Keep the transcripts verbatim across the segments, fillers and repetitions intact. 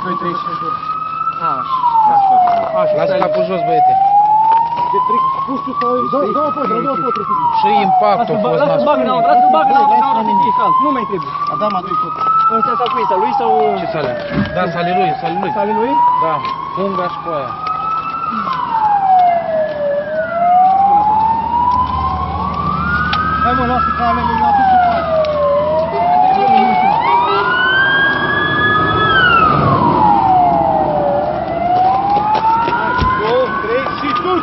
doi, trei. Lasă capul jos, băiete. Și impactul a fost Lasă-l bagă înăuntru, lasă-l bagă înăuntru, ca să fie cald. Nu mai trebuie. Adam, adu-i tot. Ăsta s-a cuit, a lui sau... Ce sale? Da, sale lui, sale lui. Sale lui? Da, punga și cu aia. Hai mă, lasă că ale lui aduc cu faci. două, trei și sus!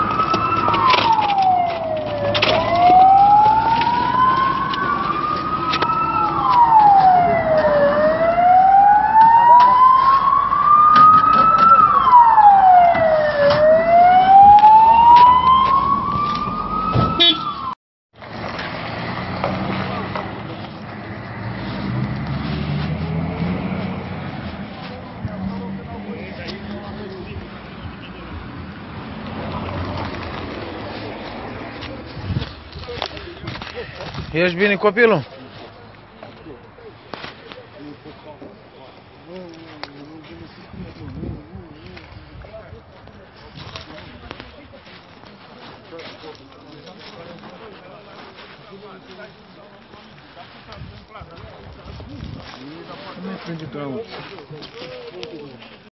Ești bine, copilul? Nu merge de